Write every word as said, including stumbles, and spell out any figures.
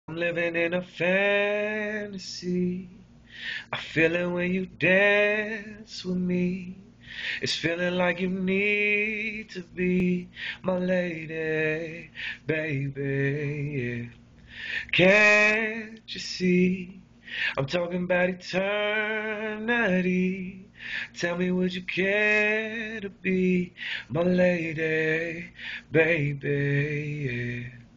I'm living in a fantasy. I feel it when you dance with me. It's feeling like you need to be my lady, baby. Yeah. Can't you see? I'm talking about eternity. Tell me, would you care to be my lady, baby? Yeah.